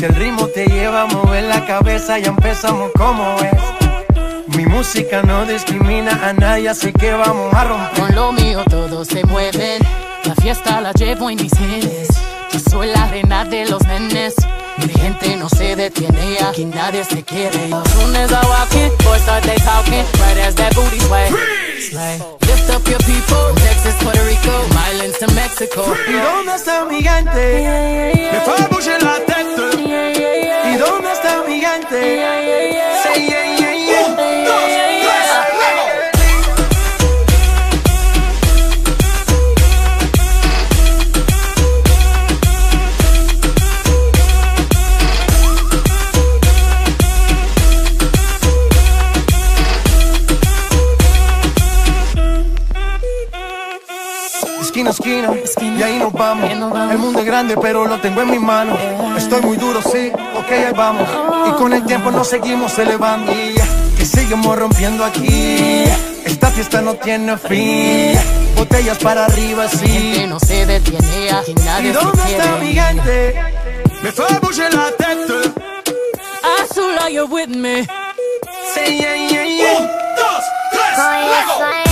Si el ritmo te lleva a mover la cabeza, ya empezamos como es. Mi música no discrimina a nadie, así que vamos a romper. Con lo mío todos se mueven, la fiesta la llevo en mis genes. Yo soy la reina de los nenes. Mi gente no se detiene, aquí nadie se quiere. As soon as I walk in, boys start they talking. Right as that booty sway. Lift up your people, Texas, Puerto Rico, Islands to Mexico. ¿Y dónde está mi gente? Me fue a bouger la tête. ¿Y dónde está mi gente? Say yeah, yeah, yeah. 1, 2, 3, luego. Esquina a esquina, y ahí nos vamos. El mundo es grande, pero lo tengo en mis manos. Estoy muy duro, sí, ok, ahí vamos. Y con el tiempo nos seguimos elevando. Que seguimos rompiendo aquí. Esta fiesta no tiene fin. Botellas para arriba, sí. Mi gente no se detiene, aquí nadie se quiere. ¿Y dónde está mi gente? Me fue a bouger la tête. Azul, are you with me? Say yeah, yeah, yeah. 1, 2, 3, luego.